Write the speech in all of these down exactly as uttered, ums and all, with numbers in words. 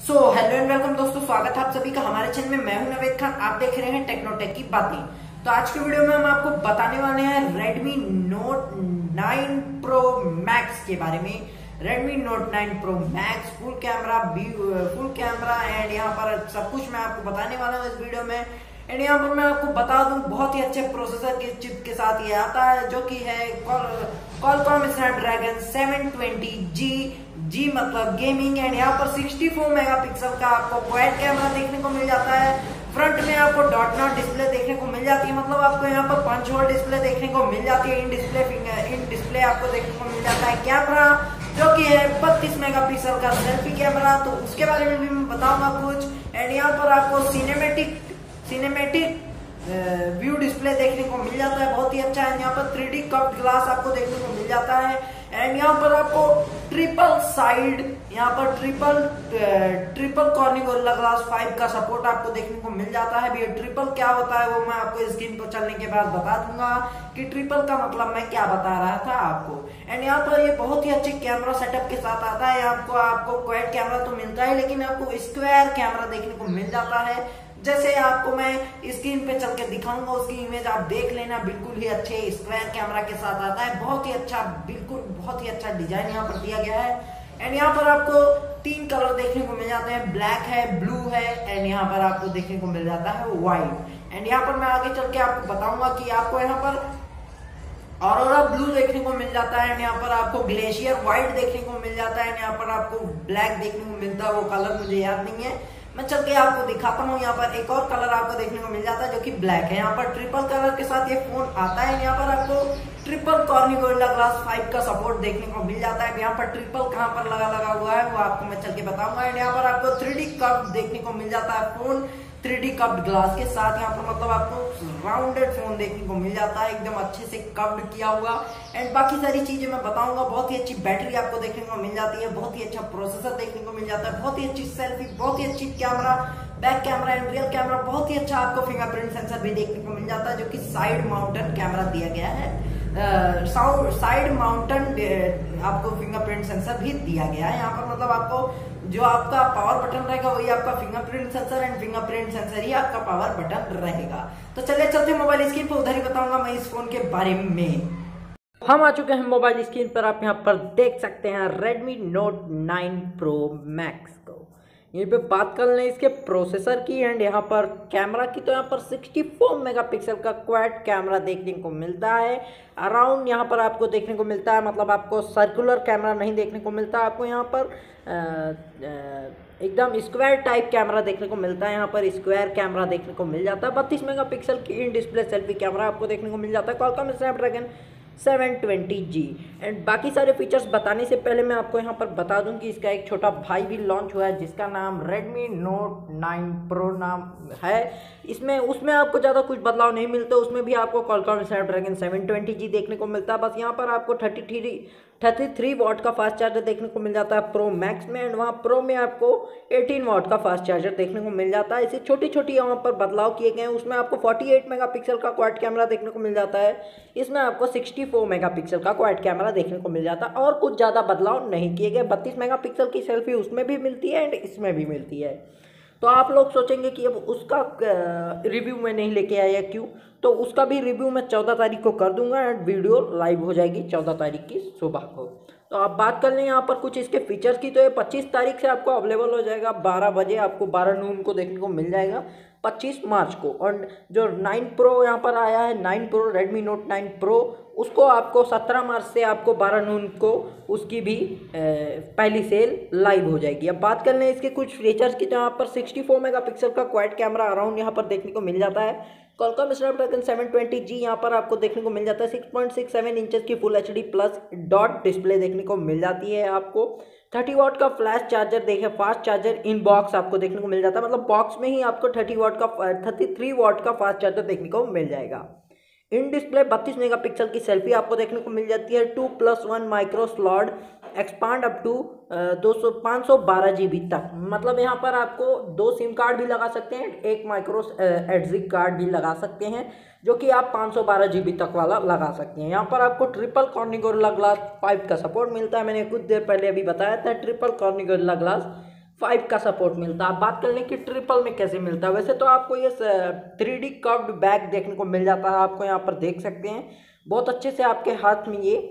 So hello and welcome दोस्तों, स्वागत है आप सभी का हमारे चैनल में। मैं हूं नवेद खान, आप देख रहे हैं टेक्नोटेक की बातें। तो आज के वीडियो में हम आपको बताने वाले हैं Redmi Note nine Pro Max के बारे में। Redmi Note nine Pro Max full camera full camera and यहाँ पर सब कुछ मैं आपको बताने वाला हूँ इस वीडियो में। एंड यहाँ पर मैं आपको बता दूं, बहुत ही अच्छे प्रोसेसर के चिप के साथ ये आता है, जो कि है Qualcomm Snapdragon seven twenty G. G मतलब गेमिंग। एंड यहाँ पर सिक्सटी फोर मेगापिक्सल का आपको क्वाड कैमरा देखने को मिल जाता है। फ्रंट में आपको डॉट नॉट डिस्प्ले देखने को मिल जाती है, मतलब आपको यहाँ पर पंच होल डिस्प्ले देखने को मिल जाती है। In display finger in display आपको देखने को मिल जाता है कैमरा, जो कि है बत्तीस मेगापिक्सल का सेल्फी कैमरा। तो उसके बारे में भी मैं बताऊंगा कुछ। एंड यहाँ पर आपको सिनेमेटिक सिनेमेटिक व्यू डिस्प्ले देखने को मिल जाता है, बहुत ही अच्छा है। यहाँ पर थ्री डी कर्व्ड ग्लास आपको देखने को मिल जाता है। एंड यहाँ पर आपको ट्रिपल साइड यहाँ पर triple triple Corning Gorilla glass five का सपोर्ट आपको देखने को मिल जाता है। भी ट्रिपल क्या होता है वो मैं आपको स्क्रीन पर चलने के बाद बता दूंगा कि ट्रिपल का मतलब मैं क्या बता रहा था आपको। एंड यहाँ पर ये बहुत ही अच्छे कैमरा सेटअप के साथ आता है। आपको आपको क्वाड कैमरा तो मिलता है, लेकिन आपको स्क्वायर कैमरा देखने को मिल जाता है। जैसे आपको मैं स्क्रीन पे चल के दिखाऊंगा, उसकी इमेज आप देख लेना। बिल्कुल ही अच्छे स्क्वायर कैमरा के साथ आता है, बहुत ही अच्छा, बिल्कुल बहुत ही अच्छा डिजाइन यहाँ पर दिया गया है। एंड यहाँ पर आपको तीन कलर देखने को मिल जाते हैं, ब्लैक है, ब्लू है एंड यहाँ पर आपको देखने को मिल जाता है व्हाइट। एंड यहाँ पर मैं आगे चल के आपको बताऊंगा कि आपको यहाँ पर ऑरोरा ब्लू देखने को मिल जाता है। एंड यहाँ पर आपको ग्लेशियर व्हाइट देखने को मिल जाता है। एंड यहाँ पर आपको ब्लैक देखने को मिलता है, वो कलर मुझे याद नहीं है, मैं चल के आपको दिखाता हूँ। यहाँ पर एक और कलर आपको देखने को मिल जाता है जो कि ब्लैक है। यहाँ पर ट्रिपल कलर के साथ ये फोन आता है। यहाँ पर आपको triple Corning Gorilla glass five का सपोर्ट देखने को मिल जाता है। यहाँ पर ट्रिपल कहाँ पर लगा लगा हुआ है वो आपको मैं चल के बताऊंगा। एंड यहाँ पर आपको थ्री डी कर्व देखने को मिल जाता है phone three D curved glass के साथ। यहाँ पर मतलब आपको राउंडेड फोन देखने को मिल जाता है, एकदम अच्छे से कर्व्ड किया हुआ। एंड बाकी सारी चीजें मैं बताऊंगा। बहुत ही अच्छी बैटरी आपको देखने को मिल जाती है, बहुत ही अच्छा प्रोसेसर देखने को मिल जाता है, बहुत ही अच्छी सेल्फी, बहुत ही अच्छी camera, back camera and rear camera, बहुत ही अच्छा आपको फिंगरप्रिंट सेंसर भी देखने को मिल जाता है, जो कि साइड माउंटेड कैमरा दिया गया है। साइड माउंटेन आपको फिंगरप्रिंट सेंसर भी दिया गया है। यहाँ पर मतलब आपको जो आपका पावर बटन रहेगा वही आपका fingerprint sensor and fingerprint sensor ही आपका पावर बटन रहेगा। तो चलिए चलते मोबाइल स्क्रीन पर, उधर ही बताऊंगा मैं इस फोन के बारे में। हम आ चुके हैं मोबाइल स्क्रीन पर, आप यहाँ पर देख सकते हैं Redmi Note nine Pro Max को। यहीं पे बात कर लें इसके प्रोसेसर की एंड यहाँ पर कैमरा की, तो यहाँ पर सिक्सटी फोर मेगापिक्सल का क्वाड कैमरा देखने को मिलता है। अराउंड यहाँ पर आपको देखने को मिलता है, मतलब आपको सर्कुलर कैमरा नहीं देखने को मिलता, आपको यहाँ पर एकदम स्क्वायर टाइप कैमरा देखने को मिलता है। यहाँ पर स्क्वायर कैमरा देखने को मिल जाता है। बत्तीस मेगापिक्सल की इन डिस्प्ले सेल्फी कैमरा आपको देखने को मिल जाता है Qualcomm Snapdragon seven twenty G. And बाकी सारे फीचर्स बताने से पहले मैं आपको यहाँ पर बता दूं कि इसका एक छोटा भाई भी लॉन्च हुआ है, जिसका नाम Redmi Note नाइन Pro नाम है। इसमें उसमें आपको ज़्यादा कुछ बदलाव नहीं मिलता, उसमें भी आपको Qualcomm Snapdragon seven twenty G देखने को मिलता है। बस यहाँ पर आपको thirty three thirty three watt का फास्ट चार्जर देखने को मिल जाता है प्रो मैक्स में। एंड वहाँ प्रो में आपको एटीन वॉट का फास्ट चार्जर देखने को मिल जाता है। इसे छोटी छोटी यहाँ पर बदलाव किए गए हैं। उसमें आपको फोर्टी एट मेगापिक्सल का क्वाड कैमरा देखने को मिल जाता है, इसमें आपको सिक्सटी फोर मेगापिक्सल का क्वाड कैमरा देखने को मिल जाता है, और कुछ ज़्यादा बदलाव नहीं किए गए। बत्तीस मेगापिक्सल की सेल्फी उसमें भी मिलती है एंड इसमें भी मिलती है। तो आप लोग सोचेंगे कि अब उसका रिव्यू में नहीं लेके आया क्यों, तो उसका भी रिव्यू मैं चौदह तारीख को कर दूंगा एंड वीडियो लाइव हो जाएगी चौदह तारीख की सुबह को। तो आप बात कर लें यहाँ पर कुछ इसके फीचर्स की, तो ये पच्चीस तारीख से आपको अवेलेबल हो जाएगा, बारह बजे आपको बारह नून को देखने को मिल जाएगा पच्चीस मार्च को। और जो नाइन प्रो यहाँ पर आया है, nine pro Redmi Note nine Pro, उसको आपको सत्रह मार्च से आपको बारह नून को उसकी भी ए, पहली सेल लाइव हो जाएगी। अब बात कर लें इसके कुछ फीचर्स की, तो यहाँ पर सिक्सटी फोर मेगापिक्सल का क्वाड कैमरा अराउंड यहाँ पर देखने को मिल जाता है। Qualcomm Snapdragon seven twenty G यहाँ पर आपको देखने को मिल जाता है। Six point six seven inches की full H D plus dot display देखने को मिल जाती है। आपको थर्टी वॉट का फ्लैश चार्जर देखे फास्ट चार्जर इन बॉक्स आपको देखने को मिल जाता है, मतलब बॉक्स में ही आपको थर्टी वॉट का थर्टी थ्री वॉट का फास्ट चार्जर देखने को मिल जाएगा। इन डिस्प्ले बत्तीस मेगापिक्सल की सेल्फी आपको देखने को मिल जाती है। Two plus one micro slot expand up to दो सौ पाँच सौ बारह जी बी तक, मतलब यहाँ पर आपको दो सिम कार्ड भी लगा सकते हैं, एक माइक्रो एडजिक कार्ड भी लगा सकते हैं, जो कि आप पाँच सौ बारह जी बी तक वाला लगा सकते हैं। यहाँ पर आपको triple Corning Gorilla glass five का सपोर्ट मिलता है। मैंने कुछ देर पहले अभी बताया था, triple Corning Gorilla glass five का सपोर्ट मिलता है। बात कर लें कि ट्रिपल में कैसे मिलता है, वैसे तो आपको ये थ्री डी कर्व्ड बैक देखने को मिल जाता है, आपको यहाँ पर देख सकते हैं बहुत अच्छे से आपके हाथ में ये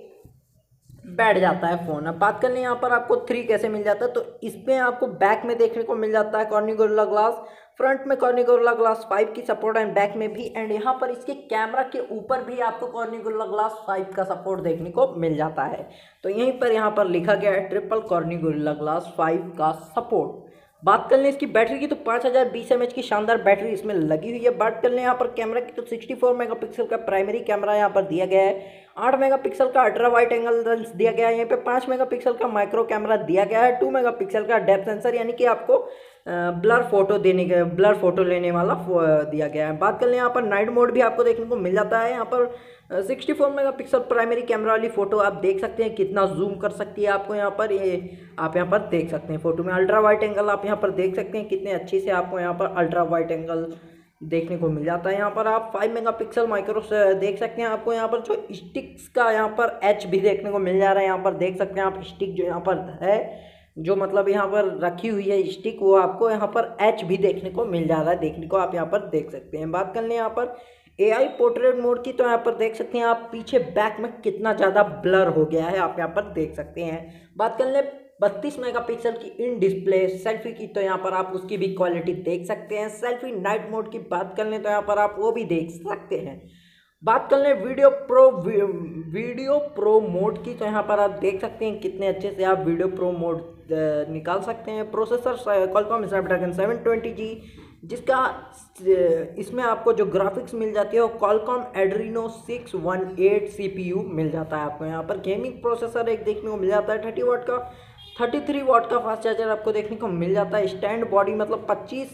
बैठ जाता है फ़ोन। अब बात कर लें यहाँ पर आपको थ्री कैसे मिल जाता है, तो इसमें आपको बैक में देखने को मिल जाता है कॉर्निंग गोरिल्ला ग्लास, फ्रंट में कॉर्निंग गोरिल्ला ग्लास फाइव की सपोर्ट एंड बैक में भी, एंड यहाँ पर इसके कैमरा के ऊपर भी आपको कॉर्निंग गोरिल्ला ग्लास फाइव का सपोर्ट देखने को मिल जाता है। तो यहीं पर यहाँ पर लिखा गया है triple Corning Gorilla glass five का सपोर्ट। बात कर लें इसकी बैटरी की तो पाँच हज़ार बीस एम एच की शानदार बैटरी इसमें लगी हुई है। बात कर लें यहाँ पर कैमरा की तो चौंसठ मेगापिक्सल का प्राइमरी कैमरा यहाँ पर दिया गया है, आठ मेगापिक्सल का अल्ट्रा वाइड एंगल लेंस दिया गया है, यहाँ पे पाँच मेगापिक्सल का माइक्रो कैमरा दिया गया है, टू मेगापिक्सल का डेप्थ सेंसर यानी कि आपको ब्लर फोटो देने के ब्लर फोटो लेने वाला दिया गया है। बात कर लें यहाँ पर नाइट मोड भी आपको देखने को मिल जाता है। यहाँ पर sixty four megapixel primary camera वाली फ़ोटो आप देख सकते हैं कितना जूम कर सकती है आपको यहाँ पर, ये आप यहाँ पर देख सकते हैं फ़ोटो में। अल्ट्रा वाइड एंगल आप यहाँ पर देख सकते हैं कितने अच्छे से आपको यहाँ पर अल्ट्रा वाइड एंगल देखने को मिल जाता है। यहाँ पर आप फाइव मेगापिक्सल माइक्रो देख सकते हैं, आपको यहाँ पर जो स्टिक्स का यहाँ पर एच भी देखने को मिल जा रहा है। यहाँ पर देख सकते हैं आप स्टिक जो यहाँ पर है, जो मतलब यहाँ पर रखी हुई है स्टिक, वो आपको यहाँ पर एच भी देखने को मिल जा रहा है, देखने को आप यहाँ पर देख सकते हैं। बात कर लें यहाँ पर ए आई पोर्ट्रेट मोड की तो यहाँ पर देख सकते हैं आप पीछे बैक में कितना ज़्यादा ब्लर हो गया है, आप यहाँ पर देख सकते हैं। बात कर लें बत्तीस मेगापिक्सल की इन डिस्प्ले सेल्फी की तो यहाँ पर आप उसकी भी क्वालिटी देख सकते हैं। सेल्फी नाइट मोड की बात कर लें तो यहाँ पर आप वो भी देख सकते हैं। बात कर लें video pro video pro mode की तो यहाँ पर आप देख सकते हैं कितने अच्छे से आप वीडियो प्रो मोड निकाल सकते हैं। Processor Qualcomm Snapdragon seven twenty G, जिसका इसमें आपको जो ग्राफिक्स मिल जाती है वो Qualcomm Adreno six one eight CPU मिल जाता है आपको। यहाँ पर गेमिंग प्रोसेसर एक देखने को मिल जाता है, थर्टी वाट का थर्टी थ्री वाट का फास्ट चार्जर आपको देखने को मिल जाता है। स्टैंड बॉडी मतलब पच्चीस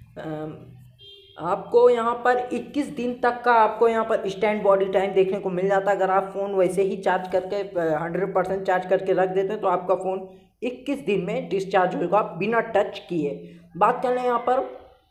आपको यहाँ पर इक्कीस दिन तक का आपको यहाँ पर स्टैंड बॉडी टाइम देखने को मिल जाता है। अगर आप फ़ोन वैसे ही चार्ज करके हंड्रेड परसेंट चार्ज करके रख देते हैं तो आपका फ़ोन इक्कीस दिन में डिस्चार्ज होगा बिना टच किए। बात कर लें यहाँ पर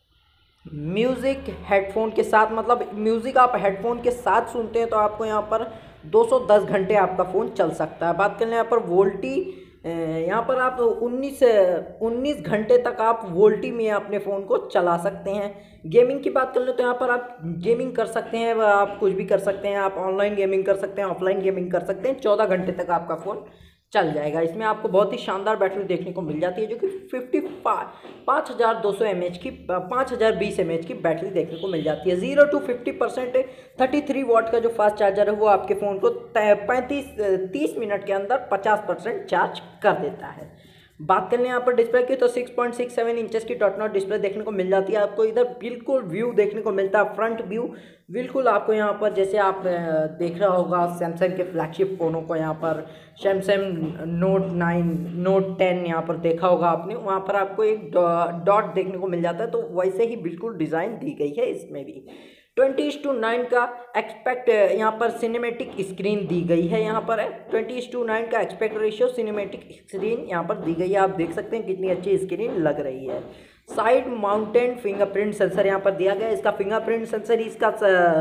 म्यूज़िक हेडफोन के साथ, मतलब म्यूज़िक आप हेडफोन के साथ सुनते हैं तो आपको यहाँ पर दो सौ दस घंटे आपका फ़ोन चल सकता है। बात कर लें यहाँ पर वोल्टी, यहाँ पर आप उन्नीस उन्नीस घंटे तक आप वोल्टी में अपने फ़ोन को चला सकते हैं। गेमिंग की बात कर लें तो यहाँ पर आप गेमिंग कर सकते हैं, आप कुछ भी कर सकते हैं, आप ऑनलाइन गेमिंग कर सकते हैं, ऑफलाइन गेमिंग कर सकते हैं, चौदह घंटे तक आपका फ़ोन चल जाएगा। इसमें आपको बहुत ही शानदार बैटरी देखने को मिल जाती है जो कि फिफ्टी पाँच हज़ार दो सौ एम एच की पाँच हज़ार बीस एम एच की बैटरी देखने को मिल जाती है। Zero to fifty percent thirty three watt का जो फास्ट चार्जर है वो आपके फ़ोन को पैंतीस तीस मिनट के अंदर पचास परसेंट चार्ज कर देता है। बात कर लें यहाँ पर डिस्प्ले की तो six point six seven inches की डॉट नॉट डिस्प्ले देखने को मिल जाती है आपको। इधर बिल्कुल व्यू देखने को मिलता है, फ्रंट व्यू बिल्कुल आपको यहाँ पर जैसे आप देख रहा होगा सैमसंग के फ्लैगशिप फ़ोनों को, यहाँ पर Samsung Note nine Note ten यहाँ पर देखा होगा आपने, वहाँ पर आपको एक डॉट देखने को मिल जाता है, तो वैसे ही बिल्कुल डिज़ाइन दी गई है इसमें भी। ट्वेंटी इस टू नाइन का एक्सपेक्ट यहाँ पर सिनेमेटिक स्क्रीन दी गई है, यहाँ पर है ट्वेंटी इस टू नाइन का एक्सपेक्ट रेशियो सिनेमेटिक स्क्रीन यहाँ पर दी गई है। आप देख सकते हैं कितनी अच्छी स्क्रीन लग रही है। साइड माउंटेड फिंगरप्रिंट सेंसर यहाँ पर दिया गया है, इसका फिंगरप्रिंट सेंसर ही इसका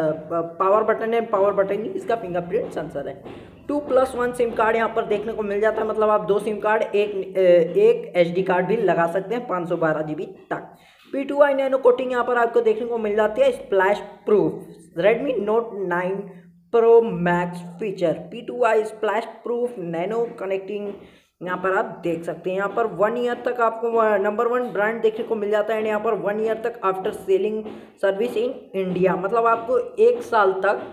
पावर बटन है, पावर बटन ही इसका फिंगरप्रिंट सेंसर है। Two plus one SIM card यहाँ पर देखने को मिल जाता है, मतलब आप दो सिम कार्ड एक एक एच डी कार्ड भी लगा सकते हैं पाँच सौ बारह जी बी तक। P two I nano coating यहाँ पर आपको देखने को मिल जाती है। Splash proof Redmi Note nine pro max feature P two I splash proof nano connecting यहाँ पर आप देख सकते हैं। यहाँ पर वन ईयर तक आपको नंबर वन ब्रांड देखने को मिल जाता है। यहाँ पर वन ईयर तक after selling service in India, मतलब आपको एक साल तक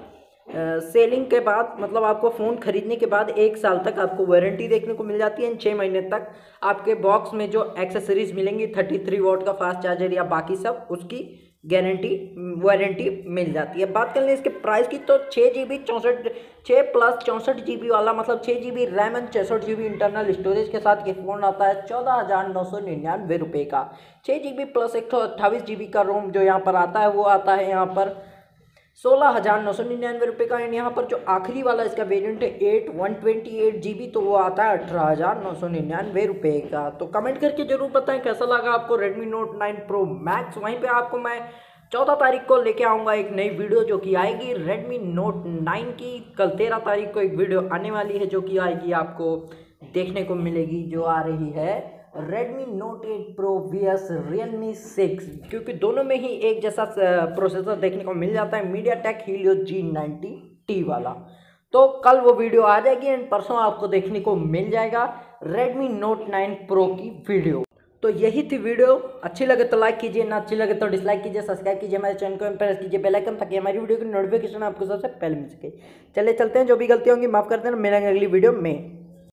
सेलिंग uh, के बाद, मतलब आपको फ़ोन खरीदने के बाद एक साल तक आपको वारंटी देखने को मिल जाती है। छः महीने तक आपके बॉक्स में जो एक्सेसरीज मिलेंगी थर्टी थ्री वॉट का फास्ट चार्जर या बाकी सब, उसकी गारंटी वारंटी मिल जाती है। बात कर लें इसके प्राइस की तो छः जी बी चौंसठ छः प्लस चौंसठ जी बी वाला, मतलब छः जी बी रैम एंड चौंसठ जी बी इंटरनल स्टोरेज के साथ ये फ़ोन आता है चौदह हज़ार नौ सौ निन्यानवे रुपये का। छः जी बी प्लस एक सौ अट्ठाईस जी बी का रोम जो यहाँ पर आता है वो आता है यहाँ पर सोलह हज़ार नौ सौ निन्यानवे रुपये का। एंड यहाँ पर जो आखिरी वाला इसका वेरिएंट है eight one twenty eight G B, तो वो आता है अठारह हज़ार नौ सौ निन्यानवे रुपये का। तो कमेंट करके जरूर बताएं कैसा लगा आपको Redmi Note nine pro max. वहीं पे आपको मैं चौदह तारीख को लेके आऊँगा एक नई वीडियो जो कि आएगी रेडमी नोट नाइन की। कल तेरह तारीख को एक वीडियो आने वाली है जो कि आएगी, आपको देखने को मिलेगी, जो आ रही है Redmi Note eight Pro vs Realme six, क्योंकि दोनों में ही एक जैसा प्रोसेसर देखने को मिल जाता है, MediaTek Helio G ninety T वाला। तो कल वो वीडियो आ जाएगी एंड परसों आपको देखने को मिल जाएगा Redmi Note नाइन Pro की वीडियो। तो यही थी वीडियो। अच्छी लगे तो लाइक कीजिए, ना अच्छी लगे तो डिसलाइक कीजिए, सब्सक्राइब कीजिए हमारे चैनल को, प्रेस कीजिए बेल आइकन ताकि हमारी वीडियो की नोटिफिकेशन आपको सबसे पहले मिल सके। चलिए चलते हैं, जो भी गलती होंगी माफ कर देना, मिलेंगे अगली वीडियो में।